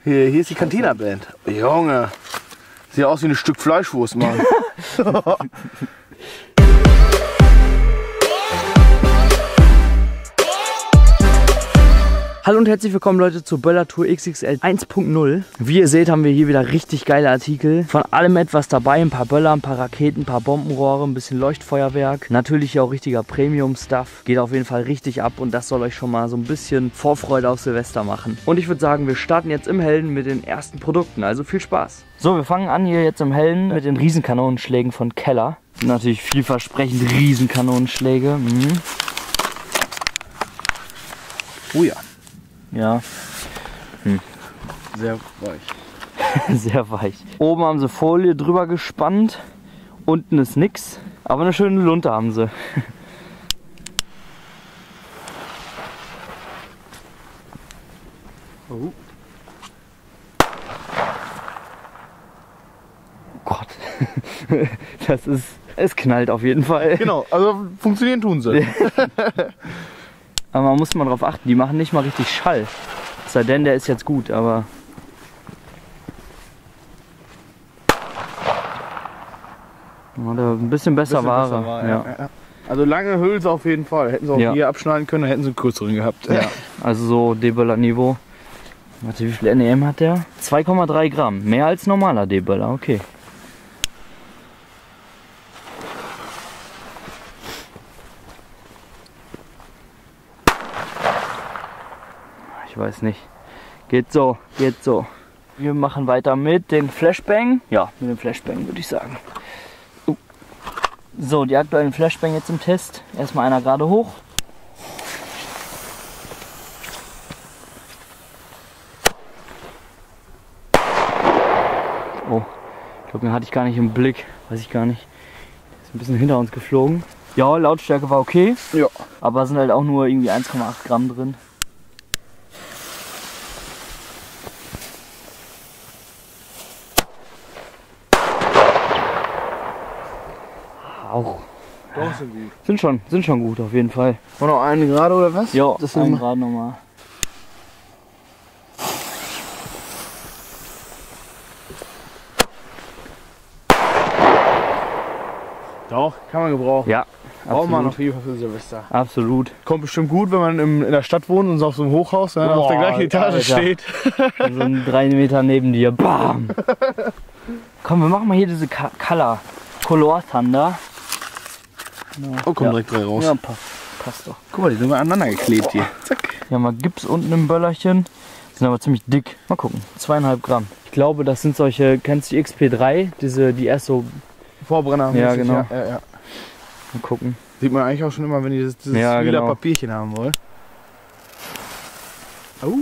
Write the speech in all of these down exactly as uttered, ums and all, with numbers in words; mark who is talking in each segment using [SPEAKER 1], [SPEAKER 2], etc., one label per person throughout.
[SPEAKER 1] Hier, hier ist die Cantina-Band. Junge, sieht aus wie ein Stück Fleischwurst, Mann.
[SPEAKER 2] Hallo und herzlich willkommen Leute zur Böller-Tour X X L eins Punkt null. Wie ihr seht, haben wir hier wieder richtig geile Artikel. Von allem etwas dabei, ein paar Böller, ein paar Raketen, ein paar Bombenrohre, ein bisschen Leuchtfeuerwerk. Natürlich hier auch richtiger Premium-Stuff. Geht auf jeden Fall richtig ab und das soll euch schon mal so ein bisschen Vorfreude auf Silvester machen. Und ich würde sagen, wir starten jetzt im Hellen mit den ersten Produkten, also viel Spaß. So, wir fangen an hier jetzt im Hellen mit den Riesenkanonenschlägen von Keller. Sind natürlich vielversprechend Riesenkanonenschläge. Mhm.
[SPEAKER 1] Oh ja.
[SPEAKER 2] Ja. Hm.
[SPEAKER 1] Sehr weich.
[SPEAKER 2] Sehr weich. Oben haben sie Folie drüber gespannt. Unten ist nix. Aber eine schöne Lunte haben sie. Oh. Oh Gott. Das ist. Es knallt auf jeden Fall.
[SPEAKER 1] Genau, also funktionieren tun sie.
[SPEAKER 2] Aber man muss mal drauf achten, die machen nicht mal richtig Schall. Es sei denn, der ist jetzt gut, aber... Oder ein bisschen besser
[SPEAKER 1] Bisschen
[SPEAKER 2] war
[SPEAKER 1] besser
[SPEAKER 2] er.
[SPEAKER 1] war,
[SPEAKER 2] Ja.
[SPEAKER 1] ja, ja. Also lange Hülse auf jeden Fall. Hätten sie auch
[SPEAKER 2] Ja.
[SPEAKER 1] hier abschneiden können, dann hätten sie einen kürzeren gehabt.
[SPEAKER 2] Ja, also so D-Böller-Niveau. Warte, wie viel N E M hat der? zwei Komma drei Gramm. Mehr als normaler D-Böller, okay. Ich weiß nicht. Geht so, geht so. Wir machen weiter mit den Flashbang. Ja, mit dem Flashbang würde ich sagen. Uh. So, die aktuellen Flashbang jetzt im Test. Erstmal einer gerade hoch. Oh, ich glaube, den hatte ich gar nicht im Blick. Weiß ich gar nicht. Ist ein bisschen hinter uns geflogen. Ja, Lautstärke war okay.
[SPEAKER 1] Ja.
[SPEAKER 2] Aber sind halt auch nur irgendwie eins Komma acht Gramm drin. Auch.
[SPEAKER 1] Doch, sind gut.
[SPEAKER 2] Sind schon, sind schon gut auf jeden Fall.
[SPEAKER 1] War noch einen gerade oder was?
[SPEAKER 2] Ja,
[SPEAKER 1] das
[SPEAKER 2] ein
[SPEAKER 1] sind
[SPEAKER 2] Grad nochmal.
[SPEAKER 1] Doch, kann man gebrauchen.
[SPEAKER 2] Ja,
[SPEAKER 1] Braucht man
[SPEAKER 2] absolut.
[SPEAKER 1] auf jeden Fall für Silvester.
[SPEAKER 2] Absolut.
[SPEAKER 1] Kommt bestimmt gut, wenn man im, in der Stadt wohnt und so auf so einem Hochhaus ne,
[SPEAKER 2] Boah,
[SPEAKER 1] auf der gleichen Etage
[SPEAKER 2] Alter.
[SPEAKER 1] steht.
[SPEAKER 2] So ein drei Meter neben dir. Bam! Komm, wir machen mal hier diese Ka Color. Color Thunder. Ja.
[SPEAKER 1] Oh, kommen
[SPEAKER 2] Ja.
[SPEAKER 1] direkt drei raus.
[SPEAKER 2] Ja, passt. Passt doch.
[SPEAKER 1] Guck mal, die sind mal aneinander geklebt hier. Zack.
[SPEAKER 2] Hier haben wir Gips unten im Böllerchen. Sind aber ziemlich dick. Mal gucken. Zweieinhalb Gramm. Ich glaube, das sind solche, kennst du die X P drei? Diese, die erst so.
[SPEAKER 1] Vorbrenner.
[SPEAKER 2] Ja,
[SPEAKER 1] mäßig,
[SPEAKER 2] genau.
[SPEAKER 1] Ja, ja, ja.
[SPEAKER 2] Mal gucken.
[SPEAKER 1] Sieht man eigentlich auch schon immer, wenn die dieses, dieses
[SPEAKER 2] Ja,
[SPEAKER 1] lila
[SPEAKER 2] genau.
[SPEAKER 1] Papierchen haben wollen. Oh.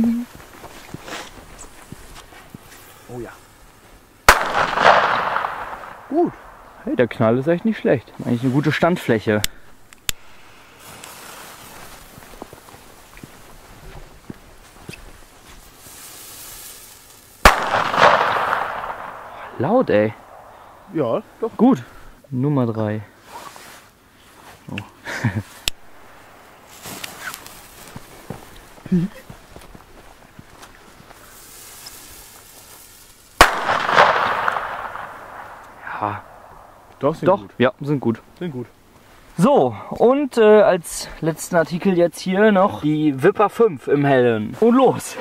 [SPEAKER 1] Oh ja. Gut.
[SPEAKER 2] Hey, der Knall ist echt nicht schlecht. Eigentlich eine gute Standfläche. Laut, ey.
[SPEAKER 1] Ja, doch.
[SPEAKER 2] Gut. Nummer drei. Oh. Ja,
[SPEAKER 1] Doch, sind
[SPEAKER 2] doch,
[SPEAKER 1] gut.
[SPEAKER 2] ja, sind gut.
[SPEAKER 1] Sind gut.
[SPEAKER 2] So, und äh, als letzten Artikel jetzt hier noch die Wipper fünf im Hellen. Und los!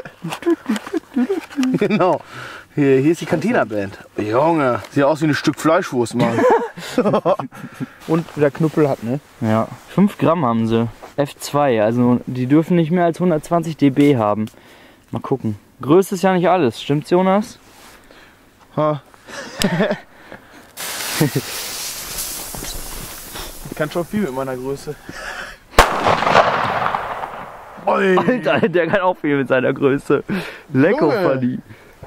[SPEAKER 1] Genau. Hier, hier ist die Cantina-Band. Junge, sieht aus wie ein Stück Fleischwurst, Mann. Und der Knüppel hat, ne?
[SPEAKER 2] Ja, fünf Gramm haben sie. F zwei, also die dürfen nicht mehr als hundertzwanzig dB haben. Mal gucken. Größe ist ja nicht alles, stimmt's, Jonas?
[SPEAKER 1] Ha. Ich kann schon viel mit meiner Größe. Oi.
[SPEAKER 2] Alter, der kann auch viel mit seiner Größe. Lecko,
[SPEAKER 1] Junge.
[SPEAKER 2] Fadi.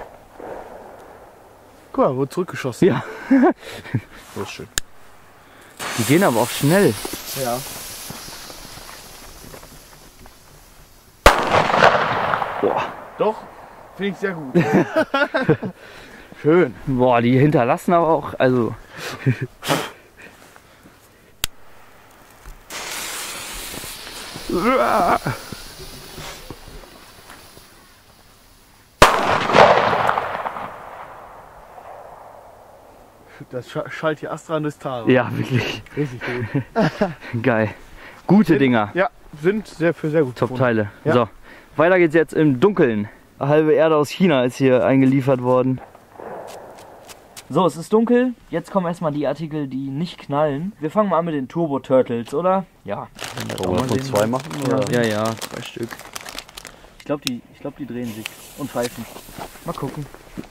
[SPEAKER 1] Guck mal, wurde zurückgeschossen.
[SPEAKER 2] Ja.
[SPEAKER 1] Das ist schön.
[SPEAKER 2] Die gehen aber auch schnell.
[SPEAKER 1] Ja.
[SPEAKER 2] Boah.
[SPEAKER 1] Doch, finde ich sehr gut. Schön.
[SPEAKER 2] Boah, die hinterlassen aber auch, also.
[SPEAKER 1] Das sch schallt hier Astra durchs Tal.
[SPEAKER 2] Ja, wirklich.
[SPEAKER 1] Richtig gut.
[SPEAKER 2] Geil. Gute Dinger.
[SPEAKER 1] Ja, sind sehr für sehr gut.
[SPEAKER 2] Top-Teile.
[SPEAKER 1] Ja.
[SPEAKER 2] So, weiter geht's jetzt im Dunkeln. Eine halbe Erde aus China ist hier eingeliefert worden. So, es ist dunkel. Jetzt kommen erstmal die Artikel, die nicht knallen. Wir fangen mal an mit den Turbo Turtles, oder? Ja.
[SPEAKER 3] Wollen wir davon zwei machen?
[SPEAKER 2] Ja,
[SPEAKER 3] Oder?
[SPEAKER 2] ja, ja, zwei Stück. Ich glaube, die, ich glaub, die drehen sich und pfeifen. Mal gucken.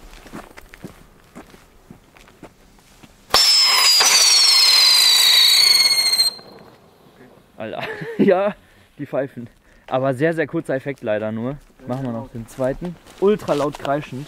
[SPEAKER 2] Alter, ja, die pfeifen. Aber sehr, sehr kurzer Effekt leider nur. Machen wir noch den zweiten. Ultra laut kreischend.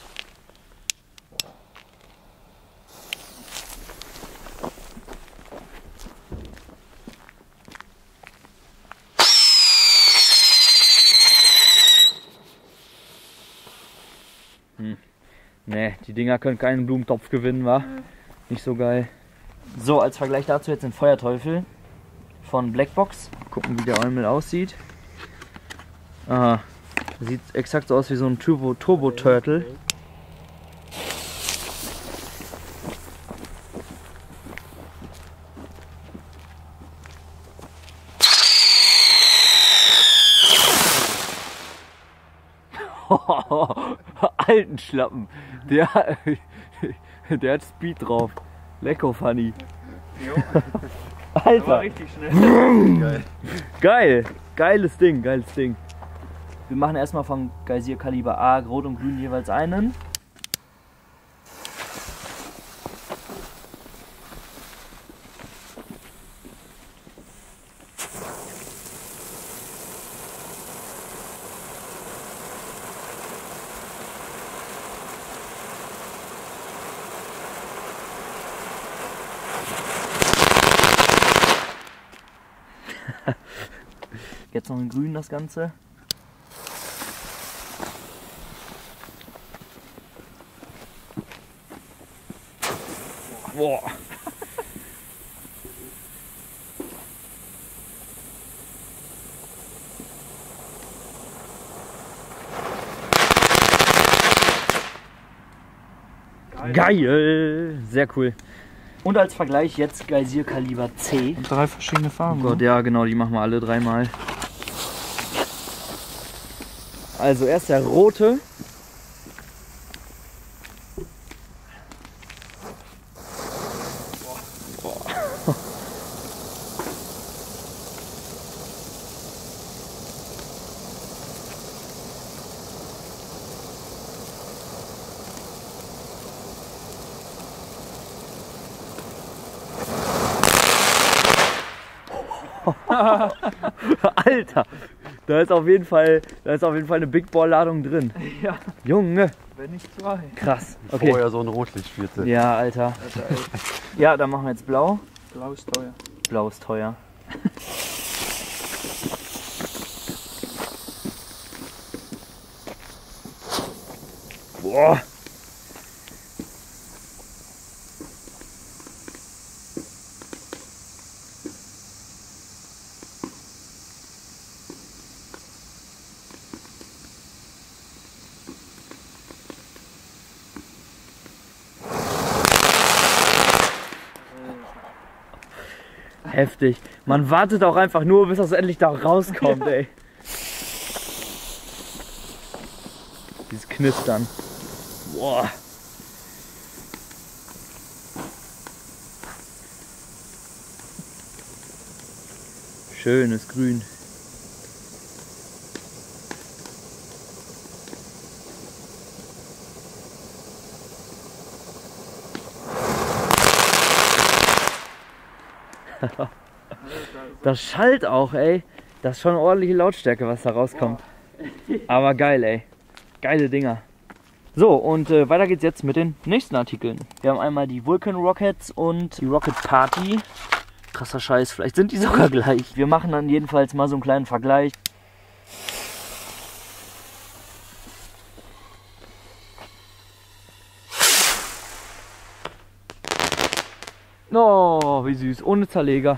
[SPEAKER 2] Hm. Ne, die Dinger können keinen Blumentopf gewinnen, wa? Nicht so geil. So, als Vergleich dazu jetzt den Feuerteufel von Blackbox. Gucken, wie der Eumel aussieht. Aha, sieht exakt so aus wie so ein Turbo, Turbo Turtle. Alten Schlappen. Der, der hat Speed drauf. Lecko funny. Alter.
[SPEAKER 1] Richtig schnell. Geil.
[SPEAKER 2] Geil. Geiles Ding, geiles Ding. Wir machen erstmal von Geysir Kaliber A, Rot und Grün jeweils einen. Jetzt noch in Grün das Ganze. Boah. Geil. Geil. Sehr cool. Und als Vergleich jetzt Geysir Kaliber C.
[SPEAKER 1] Und drei verschiedene Farben.
[SPEAKER 2] Oh Gott, ja genau, die machen wir alle dreimal. Also erst der rote. Alter, da ist auf jeden Fall, da ist auf jeden Fall eine Big Ball Ladung drin.
[SPEAKER 1] Ja.
[SPEAKER 2] Junge,
[SPEAKER 1] Wenn nicht zwei.
[SPEAKER 2] krass. Okay.
[SPEAKER 3] Vorher so ein Rotlichtspitze.
[SPEAKER 2] Ja, Alter. Ja, dann machen wir jetzt blau.
[SPEAKER 1] Blau ist teuer.
[SPEAKER 2] Blau ist teuer. Boah. Heftig. Man wartet auch einfach nur, bis das endlich da rauskommt, ey. Dieses Knistern. Boah. Schönes Grün. Das schallt auch, ey. Das ist schon eine ordentliche Lautstärke, was da rauskommt. Aber geil, ey. Geile Dinger. So, und äh, weiter geht's jetzt mit den nächsten Artikeln. Wir haben einmal die Vulcan Rockets und die Rocket Party. Krasser Scheiß, vielleicht sind die sogar gleich. Wir machen dann jedenfalls mal so einen kleinen Vergleich. Oh, wie süß, ohne Zerleger.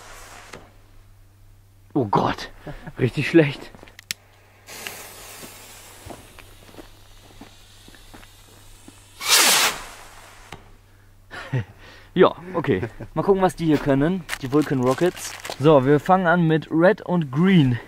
[SPEAKER 2] Oh Gott, richtig schlecht. Ja, okay. Mal gucken, was die hier können. Die Vulcan Rockets. So, wir fangen an mit Red und Green.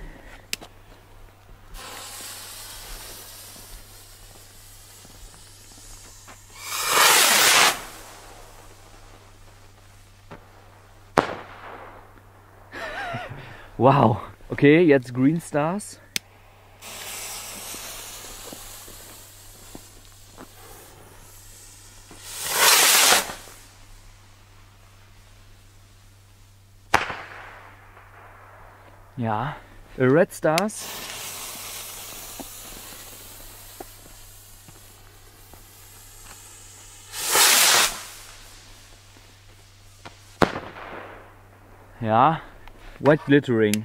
[SPEAKER 2] Wow. Okay, jetzt Green Stars. Ja, Red Stars. Ja, White Glittering.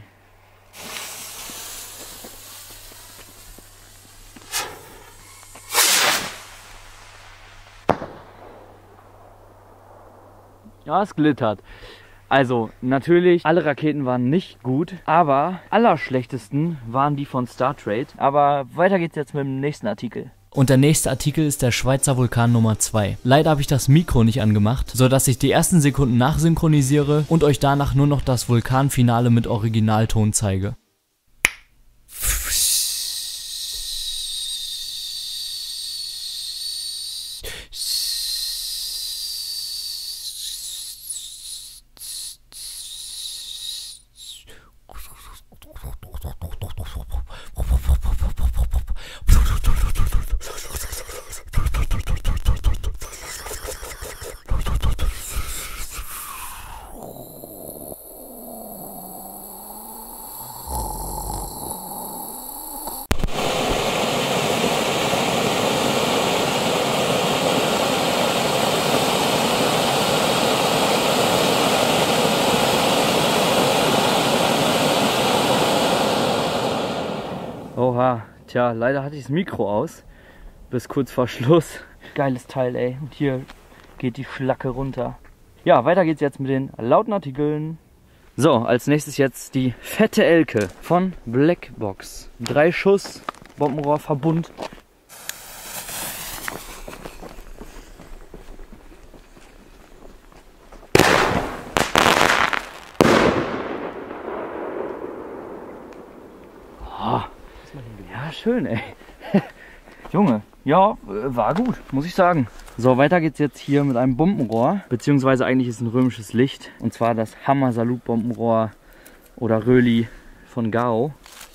[SPEAKER 2] Ja, es glittert. Also, natürlich, alle Raketen waren nicht gut, aber allerschlechtesten waren die von Star Trade. Aber weiter geht's jetzt mit dem nächsten Artikel.
[SPEAKER 4] Und der nächste Artikel ist der Schweizer Vulkan Nummer zwei. Leider habe ich das Mikro nicht angemacht, sodass ich die ersten Sekunden nachsynchronisiere und euch danach nur noch das Vulkanfinale mit Originalton zeige.
[SPEAKER 2] Oha, tja, leider hatte ich das Mikro aus. Bis kurz vor Schluss. Geiles Teil, ey. Und hier geht die Schlacke runter. Ja, weiter geht's jetzt mit den lauten Artikeln. So, als nächstes jetzt die fette Elke von Blackbox. Drei Schuss, Bombenrohrverbund. Oh. Ja, schön, ey. Junge, ja, war gut, muss ich sagen. So, weiter geht's jetzt hier mit einem Bombenrohr. Beziehungsweise eigentlich ist es ein römisches Licht. Und zwar das Hammer Salut Bombenrohr oder Röli von Gao.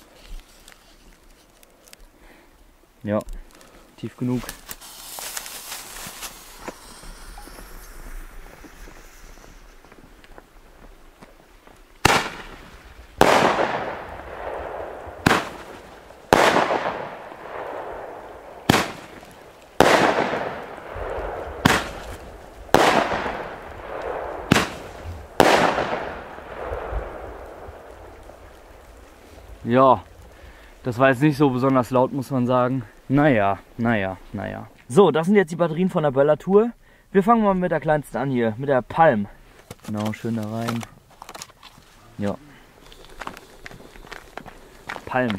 [SPEAKER 2] Ja, tief genug. Ja, das war jetzt nicht so besonders laut, muss man sagen. Naja, naja, naja. So, das sind jetzt die Batterien von der Böller-Tour. Wir fangen mal mit der kleinsten an hier, mit der Palm. Genau, schön da rein. Ja. Palm.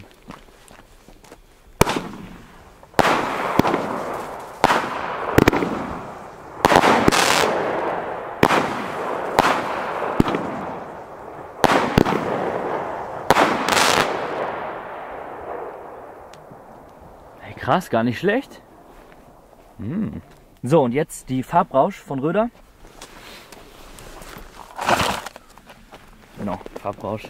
[SPEAKER 2] Krass, gar nicht schlecht. Mm. So, und jetzt die Farbrausch von Röder. Genau, Farbrausch.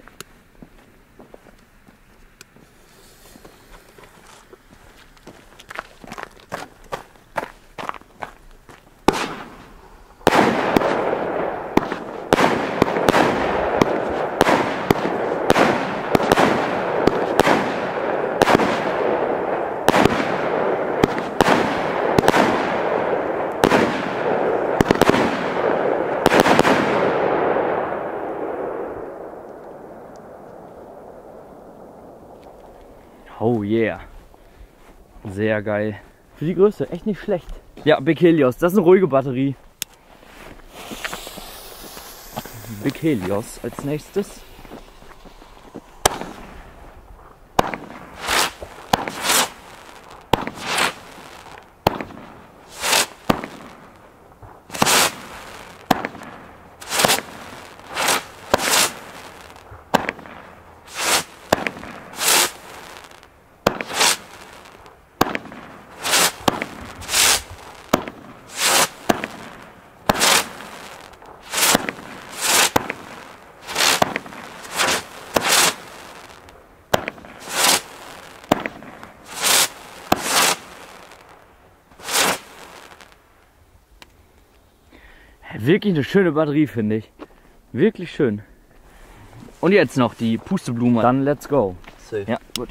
[SPEAKER 2] Oh yeah. Sehr geil. Für die Größe echt nicht schlecht. Ja, Big Helios. Das ist eine ruhige Batterie. Big Helios als nächstes. Wirklich eine schöne Batterie, finde ich. Wirklich schön. Und jetzt noch die Pusteblume. Dann let's go.
[SPEAKER 3] Safe.
[SPEAKER 2] Ja, gut.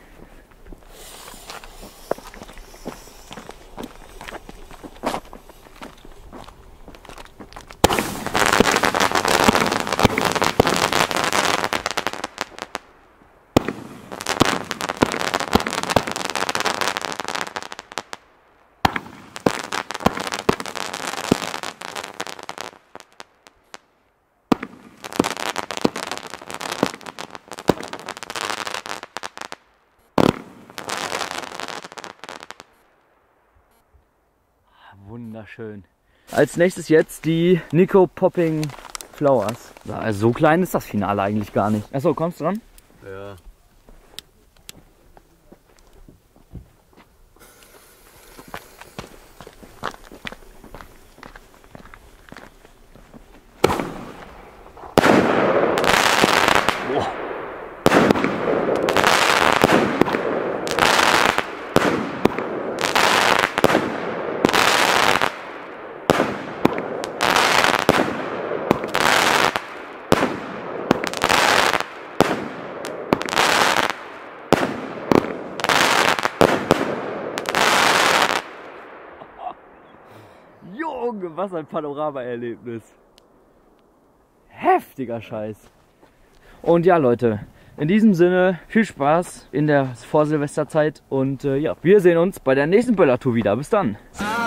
[SPEAKER 2] Wunderschön. Als nächstes jetzt die Nico Popping Flowers. Also so klein ist das Finale eigentlich gar nicht. Achso, kommst du dran?
[SPEAKER 3] Ja.
[SPEAKER 2] Junge, was ein Panorama-Erlebnis. Heftiger Scheiß. Und ja, Leute, in diesem Sinne viel Spaß in der Vorsilvesterzeit und äh, ja, wir sehen uns bei der nächsten Böllertour wieder. Bis dann.